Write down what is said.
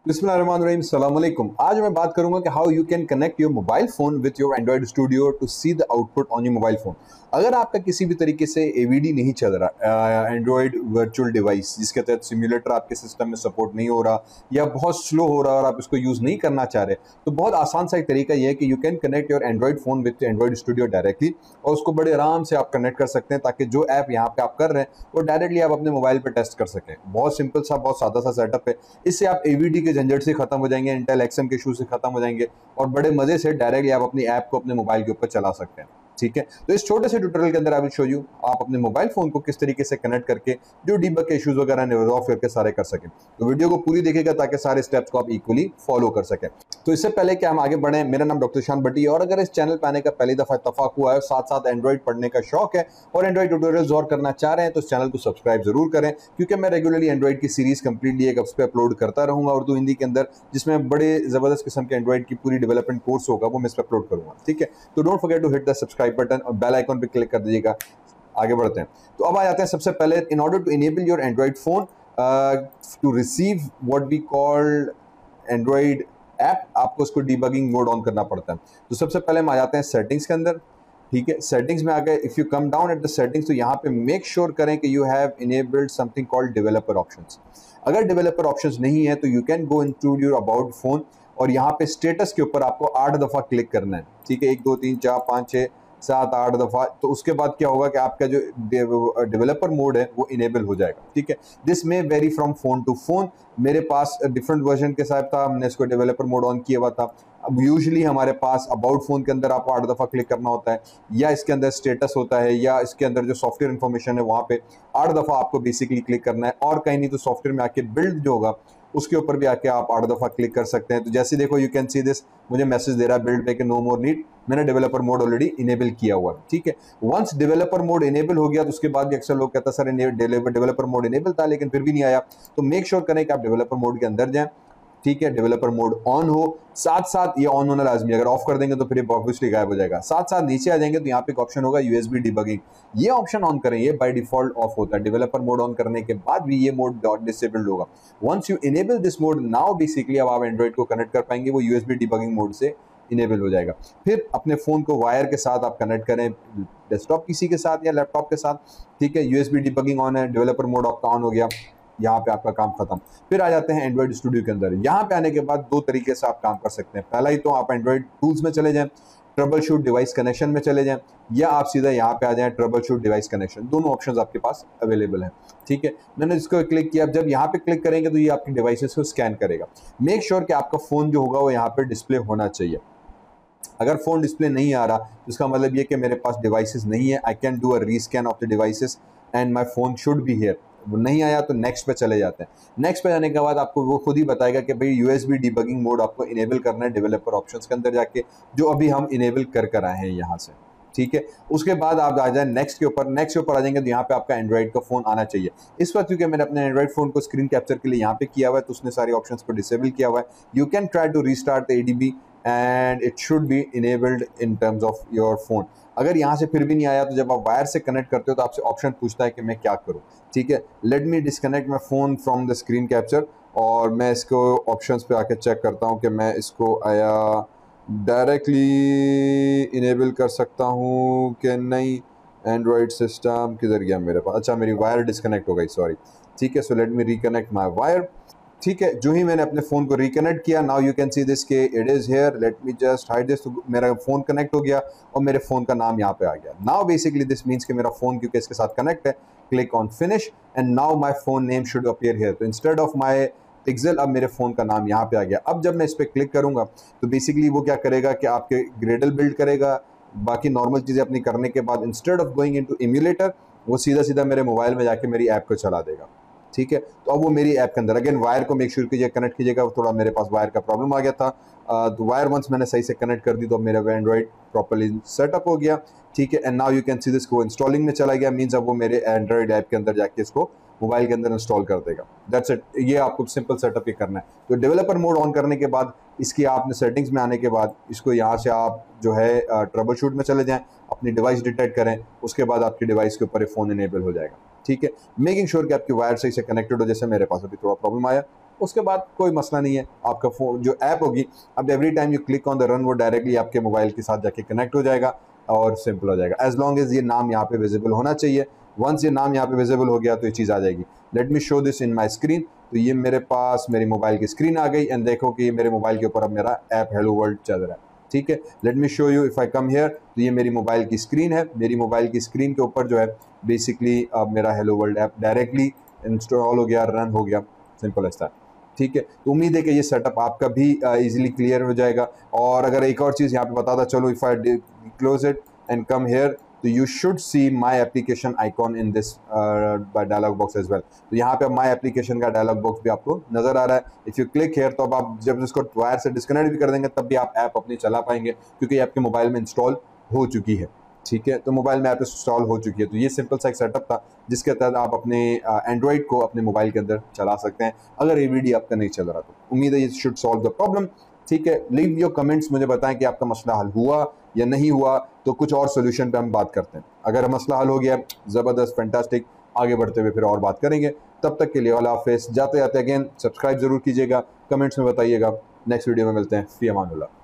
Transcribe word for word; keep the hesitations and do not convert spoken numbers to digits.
बिस्मिल्लाहिर्रहमानिर्रहीम, अस्सलाम वालेकुम। आज मैं बात करूंगा कि how you can connect your mobile phone with your Android Studio to see the output on your mobile phone. अगर आपका किसी भी तरीके से एवीडी नहीं चल रहा, एंड्रॉइड वर्चुअल डिवाइस जिसके तहत सिम्युलेटर आपके सिस्टम में सपोर्ट नहीं हो रहा या बहुत स्लो हो रहा और आप इसको यूज़ नहीं करना चाह रहे, तो बहुत आसान सा एक तरीका यह है कि you can connect your Android phone with Android Studio directly, और उसको बड़े आराम से आप कनेक्ट कर सकते हैं ताकि जो ऐप यहाँ पे आप कर रहे हैं वो डायरेक्टली आप अपने मोबाइल पर टेस्ट कर सकें। बहुत सिंपल सा, बहुत सादा सा सेटअप है। इससे आप एवीडी के झंझट से खत्म हो जाएंगे, इंटेल एक्सएम के इशू से खत्म हो जाएंगे और बड़े मजे से डायरेक्टली आप अपनी ऐप को अपने मोबाइल के ऊपर चला सकते हैं। ठीक है, तो इस छोटे से ट्यूटोरियल के अंदर आई विल शो यू आप अपने मोबाइल फोन को किस तरीके से कनेक्ट करके जो डीबग के इश्यूज वगैरह रिजॉल्व करके सारे कर सकें। तो वीडियो को पूरी देखिएगा ताकि सारे स्टेप्स को आप इक्वली फॉलो कर सकें। तो इससे पहले कि हम आगे बढ़ें, मेरा नाम डॉक्टर शान भट्टी है और अगर इस चैनल पर आने का पहली दफा इत्तफाक हुआ है, साथ साथ एंड्रॉइड पढ़ने का शौक है और एंड्रॉइड ट्यूटोरियल्स और करना चाह रहे हैं, तो इस चैनल को सब्सक्राइब जरूर करें, क्योंकि मैं रेगुलरली एंड्रॉइड की सीरीज कंप्लीटली एक पे अपलोड करता रहूंगा उर्दू हिंदी के अंदर, जिसमें बड़े जबरदस्त किस्म के एंड्रॉइड की पूरी डेवलपमेंट कोर्स होगा, वो मैं इस पर अपलोड करूंगा। ठीक है, तो don't forget to hit the subscribe button और बेल आइकन पे क्लिक कर दीजिएगा। आगे बढ़ते हैं, तो अब आ जाते हैं सबसे पहले, in order to enable your Android phone to receive what we called Android app, आपको उसको डीबगिंग मोड ऑन करना पड़ता है। तो सबसे पहले हम आ जाते हैं सेटिंग्स के अंदर। ठीक है, सेटिंग्स में आ गए, if you come down at the settings तो यहाँ पे मेक श्योर sure करें कि you have enabled something called developer options. अगर डेवलपर ऑप्शंस नहीं है तो you can go into your about phone और यहाँ पे स्टेटस के ऊपर आपको आठ दफ़ा क्लिक करना है। ठीक है, एक दो तीन चार पाँच छः सात आठ दफ़ा। तो उसके बाद क्या होगा कि आपका जो डेवलपर मोड है वो इनेबल हो जाएगा। ठीक है, this may vary from phone to phone. मेरे पास डिफरेंट वर्जन के साथ था, हमने इसको डेवलपर मोड ऑन किया हुआ था। अब यूजुअली हमारे पास अबाउट फ़ोन के अंदर आपको आठ दफ़ा क्लिक करना होता है, या इसके अंदर स्टेटस होता है, या इसके अंदर जो सॉफ्टवेयर इन्फॉर्मेशन है वहाँ पे आठ दफ़ा आपको बेसिकली क्लिक करना है, और कहीं नहीं तो सॉफ्टवेयर में आके बिल्ड जो होगा उसके ऊपर भी आके आप आठ दफ़ा क्लिक कर सकते हैं। तो जैसे देखो, यू कैन सी दिस, मुझे मैसेज दे रहा है बिल्ड पे के नो मोर नीड, मैंने डेवलपर मोड ऑलरेडी इनेबल किया हुआ है। ठीक है, वंस डेवलपर मोड इनेबल हो गया तो उसके बाद भी अक्सर लोग कहता सर डेवलपर मोड इनेबल था लेकिन फिर भी नहीं आया, तो मेक श्योर करें कि आप डेवलपर मोड के अंदर जाएं। ठीक है, डेवलपर मोड ऑन हो, साथ साथ ये ऑन होना लाजमी, अगर ऑफ कर देंगे तो फिर ये ऑब्वियसली गायब हो जाएगा। साथ साथ नीचे आ जाएंगे तो यहाँ पे एक ऑप्शन होगा यूएसबी डिबगिंग, ये ऑप्शन ऑन करें, ये बाय डिफॉल्ट ऑफ होता है। डेवलपर मोड ऑन करने के बाद भी ये मोड डिसेबल्ड होगा। Once you enable this mode, now basically अब आप एंड्रॉइड को कनेक्ट कर पाएंगे, वो यूएसबी डिबगिंग मोड से इनेबल हो जाएगा। फिर अपने फ़ोन को वायर के साथ आप कनेक्ट करें, डेस्कटॉप पीसी के साथ या लैपटॉप के साथ। ठीक है, यूएसबी डिबगिंग ऑन है, डेवलपर मोड आपका ऑन हो गया, यहाँ पे आपका काम खत्म। फिर आ जाते हैं एंड्रॉइड स्टूडियो के अंदर। यहाँ पे आने के बाद दो तरीके से आप काम कर सकते हैं। पहला ही तो आप एंड्रॉइड टूल्स में चले जाएं, ट्रबल शूट डिवाइस कनेक्शन में चले जाएं, या आप सीधा यहाँ पे आ जाएं ट्रबल शूट डिवाइस कनेक्शन। दोनों ऑप्शंस आपके पास अवेलेबल हैं। ठीक है, मैंने इसको क्लिक किया। जब यहाँ पे क्लिक करेंगे तो ये आपकी डिवाइसेस को स्कैन करेगा। मेक श्योर कि आपका फ़ोन जो होगा वो यहाँ पे डिस्प्ले होना चाहिए। अगर फ़ोन डिस्प्ले नहीं आ रहा तो इसका मतलब ये कि मेरे पास डिवाइसेस नहीं है। I can do a rescan of the devices and my phone should be here. वो नहीं आया तो नेक्स्ट पे चले जाते हैं। नेक्स्ट पे जाने के बाद आपको वो खुद ही बताएगा कि भाई यूएसबी डिबगिंग मोड आपको इनेबल करना है डेवलपर ऑप्शंस के अंदर जाके, जो अभी हम इनेबल कर कर आए हैं यहाँ से। ठीक है, उसके बाद आप आ जाए नेक्स्ट के ऊपर। नेक्स्ट के ऊपर आ जाएंगे तो यहाँ पे आपका एंड्रॉइड का फ़ोन आना चाहिए। इस वक्त क्योंकि मैंने अपने एंड्रॉइड फ़ोन को स्क्रीन कैप्चर के लिए यहाँ पे किया हुआ है तो उसने सारे ऑप्शंस को डिसेबल किया हुआ है। You can try to restart the ADB and it should be enabled in terms of your phone. अगर यहाँ से फिर भी नहीं आया तो जब आप वायर से कनेक्ट करते हो तो आपसे ऑप्शन पूछता है कि मैं क्या करूँ। ठीक है, let me disconnect my phone from the screen capture, और मैं इसको ऑप्शंस पे आके चेक करता हूँ कि मैं इसको आया डायरेक्टली इनेबल कर सकता हूँ कि नहीं। एंड्रॉयड सिस्टम किधर गया मेरे पास? अच्छा, मेरी वायर डिसकनेक्ट हो गई, सॉरी। ठीक है, so let me reconnect my wire. ठीक है, जो ही मैंने अपने फ़ोन को रिकनेक्ट किया, now you can see this के it is here, let me just hide this. तो मेरा फ़ोन कनेक्ट हो गया और मेरे फ़ोन का नाम यहाँ पे आ गया। नाउ बेसिकली दिस मीन्स कि मेरा फ़ोन क्योंकि इसके साथ कनेक्ट है, click on finish and now my phone name should appear here. तो इंस्टेड ऑफ माई पिक्सल अब मेरे फ़ोन का नाम यहाँ पे आ गया। अब जब मैं इस पर क्लिक करूँगा तो बेसिकली वो क्या करेगा कि आपके ग्रेडल बिल्ड करेगा, बाकी नॉर्मल चीज़ें अपनी करने के बाद instead of going into emulator वो सीधा सीधा मेरे मोबाइल में जाके मेरी ऐप को चला देगा। ठीक है, तो अब वो मेरी ऐप के अंदर, अगेन वायर को मेक श्योर कीजिए कनेक्ट कीजिएगा। थोड़ा मेरे पास वायर का प्रॉब्लम आ गया था, तो वायर वंस मैंने सही से कनेक्ट कर दी तो मेरा एंड्रॉइड प्रॉपर्ली सेटअप हो गया। ठीक है, and now you can see this को इंस्टॉलिंग में चला गया, मीन्स अब वो मेरे एंड्रॉइड ऐप के अंदर जाके इसको मोबाइल के अंदर इंस्टॉल कर देगा। दैट्स इट, ये आपको सिंपल सेटअप ही करना है। तो डेवलपर मोड ऑन करने के बाद इसकी आपने सेटिंग्स में आने के बाद इसको यहाँ से आप जो है ट्रबल शूट में चले जाएँ, अपनी डिवाइस डिटेक्ट करें, उसके बाद आपकी डिवाइस के ऊपर फ़ोन इनेबल हो जाएगा। ठीक है, मेकिंग श्योर कि आपकी वायर सही से कनेक्टेड हो, जैसे मेरे पास अभी थोड़ा प्रॉब्लम आया। उसके बाद कोई मसला नहीं है, आपका फ़ोन जो ऐप होगी अब every time you click on the run वो डायरेक्टली आपके मोबाइल के साथ जाके कनेक्ट हो जाएगा और सिंपल हो जाएगा, एज लॉन्ग एज ये नाम यहाँ पे विजिबल होना चाहिए। वंस ये नाम यहाँ पे विजिबल हो गया तो ये चीज़ आ जाएगी। Let me show this in my screen. तो ये मेरे पास मेरी मोबाइल की स्क्रीन आ गई एंड देखो कि मेरे मोबाइल के ऊपर अब मेरा ऐप हेलो वर्ल्ड चल रहा है, ठीक है। Let me show you if I come here, तो ये मेरी मोबाइल की स्क्रीन है। मेरी मोबाइल की स्क्रीन के ऊपर जो है बेसिकली अब मेरा hello world app directly install हो गया, रन हो गया, सिंपल ऐसा, ठीक है। तो उम्मीद है कि ये सेटअप आपका भी इजीली uh, क्लियर हो जाएगा। और अगर एक और चीज़ यहाँ पे बताता चलो, if I close it and come here, तो you should see my application icon in this dialog box as well. तो यहाँ पे अब माई एप्लीकेशन का डायलॉग बॉक्स भी आपको नजर आ रहा है। इफ़ यू क्लिक हेयर, तो अब आप जब इसको वायर से डिस्कनेक्ट भी कर देंगे तब भी आप ऐप अपनी चला पाएंगे, क्योंकि आपके मोबाइल में इंस्टॉल हो चुकी है, ठीक है। तो मोबाइल में ऐप इंस्टॉल हो चुकी है। तो ये सिंपल सा एक सेटअप था जिसके तहत आप अपने एंड्रॉइड को अपने मोबाइल के अंदर चला सकते हैं अगर ए वी डी आपका नहीं चल रहा। तो उम्मीद है ये शुड सॉल्व द प्रॉब्लम, ठीक है। लीव योर कमेंट्स, मुझे बताएं कि आपका मसला हल हुआ या नहीं हुआ, तो कुछ और सोल्यूशन पे हम बात करते हैं। अगर मसला हल हो गया, ज़बरदस्त, फैंटास्टिक, आगे बढ़ते हुए फिर और बात करेंगे। तब तक के लिए अल्लाह हाफ़िज़। जाते जाते अगेन सब्सक्राइब ज़रूर कीजिएगा, कमेंट्स में बताइएगा। नेक्स्ट वीडियो में मिलते हैं। फ़ी अमानुल्लाह।